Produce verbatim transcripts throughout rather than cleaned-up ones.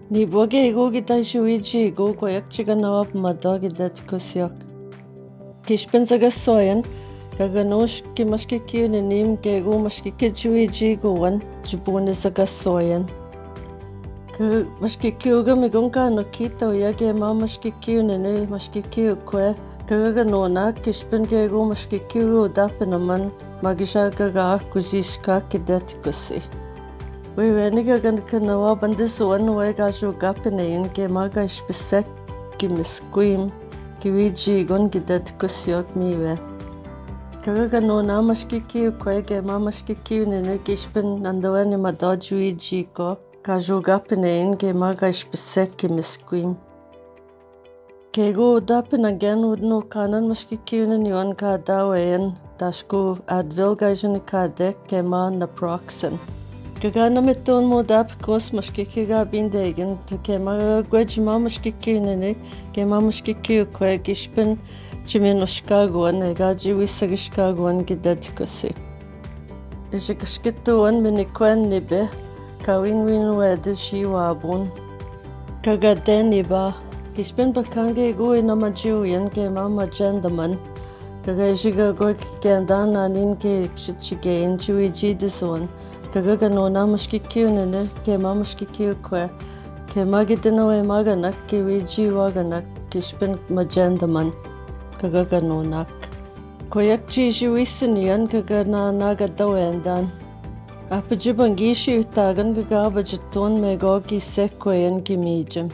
Ni boge ego gitai shuiji ego koyak chiga nawap madog idet kusyok. Kishpen zaga soyan, kaganosh ki mashki kiyo ninim ke ego mashki ki shuiji ego wan, jibune zaga soyan. Ka mashki kiyo ga migonka no kita oyage ma mashki kiyo nini mashki kiyo kwe, kagaganona kishpen ke ego mashki kiyo dape naman, magisha gaga kuzishka kidet kusi. We weniger gan kanawa bandis one way gajo gapinayin ke maga spesek ki misquim ki wiji gon gidet kusyok miwe. Kaga no namashki ki kwe ke mamashki ki nene kishpen nandawani madaj wiji ko gajo gapinayin ke maga spesek ki misquim. Kego dapin again would no kanan mashki ki yon ka dawayan dashko advil gajon ka dek ke ma naproxen. Kagana meton mo dap kos mashkiki ga bindegen to ke ma gwejma mashkiki nene ke ma mashkiki kwe gishpen chimen oshkagon e gaji wisagishkagon gidet kosi. Ishe kashkito wan minikwen nibe kawin win wede shi wabun. Kagade niba gishpen bakange go ina majuyan ke ma majendaman. Kaga ishiga go kendan anin ke shichigein chui jidison. Kaga no na mashki kiyo nene ke ma mashki kiyo kwe ke ma gidina we maganak ke wiji waganak kishpen majendaman kaga no nak koyak chishi wisinian kaga na naga dawendan apajibangi shi utagan kaga bajiton me go ki sekweyan ki mijem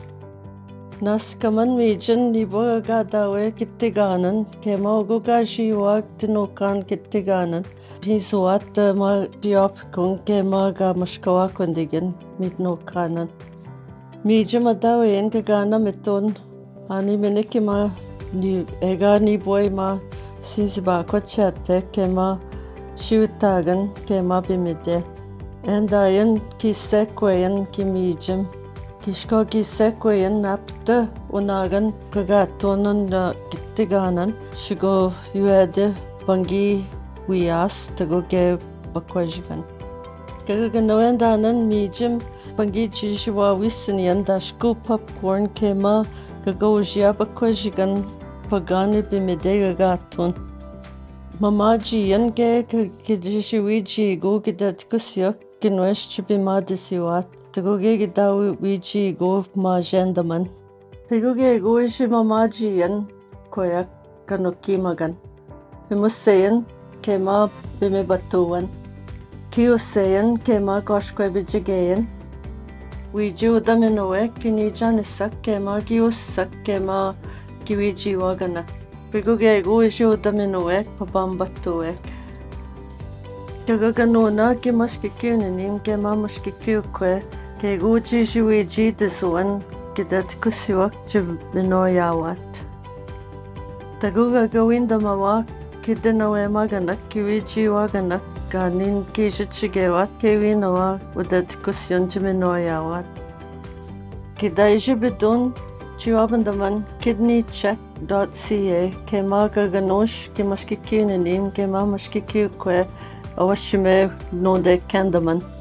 nas kaman mijen ni boga ga dawe kittiganan ke ma go ga shi wag tinokan kittiganan Pisuat ma biop kung ke maga mashkawa kondigen mit no kanan. Mija madawe en kagana meton ani meneki ma ni ega ni boy ma sinsiba ko chatte ke ma shiutagan ke ma bimide. Enda yen ki sekweyen ki mijem. Kishko ki sekweyen napta unagan kagatonan gittiganan shigo yuede bangi Wias tago ke bakwajigan. Kaga nawendanan mijem pangi chishiwa wisinian dashko popcorn kema kaga ujia bakwajigan pagani bimidega gatun. Mamaji yan ke kajishiwiji go gidat kusyok kinwesh chibimadisiwat tago ge gidawi wiji go majendaman. Pigo ge go ishi mamaji yan koyak kanokimagan. Pimusayan Kema bime batuan. Kiusayan kema goshkwe bijigayan. Wiju daminowe kini janisak kema giusak kema kiwiji waganak. Piguge guiju daminowe pabambatuwek. Kagaganona ki mashkikiunanim kema mashkikiukwe ke guji jiwiji disuan kidat kusiwak jibinoyawat. Taguga gawinda mawak Kidinawe maganak kiwiji waganak ganin kishichigewat kewinawa udat kusyon jiminoyawat. Kidaiji bidun chiwabandaman kidneycheck dot c a kema gaganosh kimashkikinanim kema mashkikikwe awashime node kendaman.